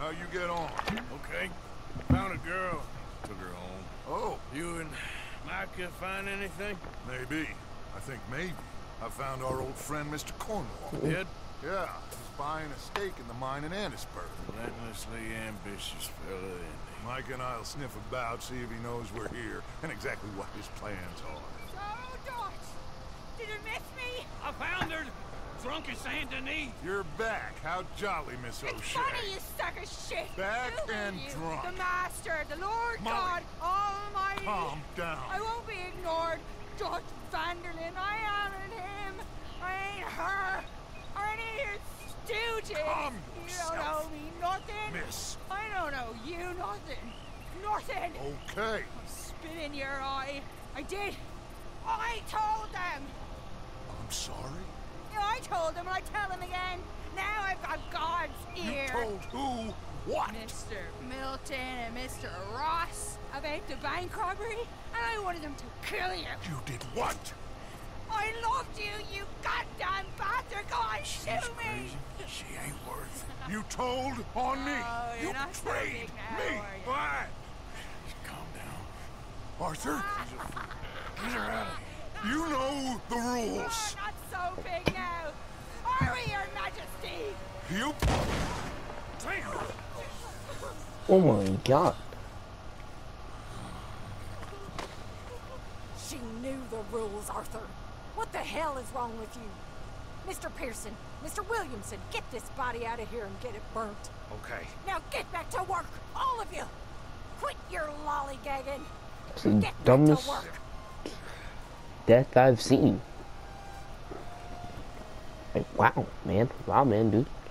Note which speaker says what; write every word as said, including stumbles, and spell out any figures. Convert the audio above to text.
Speaker 1: How you get on?
Speaker 2: Okay. Found a girl. Took her home.
Speaker 1: Oh,
Speaker 2: You and Micah find anything?
Speaker 1: maybe. I think maybe. I found our old friend, Mister Cornwall.
Speaker 2: Dead?
Speaker 1: Yeah, he's buying a stake in the mine in Annisburg.
Speaker 2: Relentlessly ambitious fella, isn't he?
Speaker 1: Mike and I'll sniff about, see if he knows we're here, and exactly what his plans are.
Speaker 3: So, Dutch, did you miss me?
Speaker 2: I found her! Drunk as Saint Denis!
Speaker 1: You're back. How jolly, Miss
Speaker 3: It's
Speaker 1: O'Shea.
Speaker 3: funny, you suck of shit.
Speaker 1: Back
Speaker 3: Who are
Speaker 1: and
Speaker 3: you?
Speaker 1: drunk.
Speaker 3: The Master, the Lord
Speaker 1: Molly.
Speaker 3: God Almighty.
Speaker 1: Calm down.
Speaker 3: I won't be ignored. Dutch Vanderlyn, I ain't him. I ain't her. Or any of your stooges.
Speaker 1: Calm
Speaker 3: You
Speaker 1: yourself.
Speaker 3: don't know me nothing.
Speaker 1: Miss.
Speaker 3: I don't know you nothing. Nothing.
Speaker 1: Okay.
Speaker 3: Spit in your eye. I did. I told them.
Speaker 1: I'm sorry.
Speaker 3: Yeah, I told them and I tell them again. Now I've got God's
Speaker 1: You
Speaker 3: ear.
Speaker 1: told who what?
Speaker 3: Mister Milton and Mister Ross about the bank robbery, and I wanted them to kill you.
Speaker 1: You did what?
Speaker 3: I loved you, you goddamn bastard! Go on, shoot me!
Speaker 2: She ain't worth it.
Speaker 1: You told on me.
Speaker 3: Oh, you're
Speaker 1: You
Speaker 3: not so
Speaker 1: betrayed
Speaker 3: big now,
Speaker 1: me.
Speaker 3: are you?
Speaker 1: Why?
Speaker 2: Calm down.
Speaker 1: Arthur,
Speaker 2: Get her out of here.
Speaker 1: you know the
Speaker 3: You're
Speaker 1: rules.
Speaker 3: not so big now. Are we, Your Majesty?
Speaker 1: You. Damn.
Speaker 4: Oh my god.
Speaker 5: She knew the rules, Arthur. What the hell is wrong with you? Mister Pearson, Mister Williamson, get this body out of here and get it burnt.
Speaker 1: Okay.
Speaker 5: Now get back to work, all of you! Quit your lollygagging!
Speaker 4: It's the
Speaker 5: Get back
Speaker 4: dumbest
Speaker 5: to work!
Speaker 4: death I've seen. Like, wow, man. Wow, man, dude.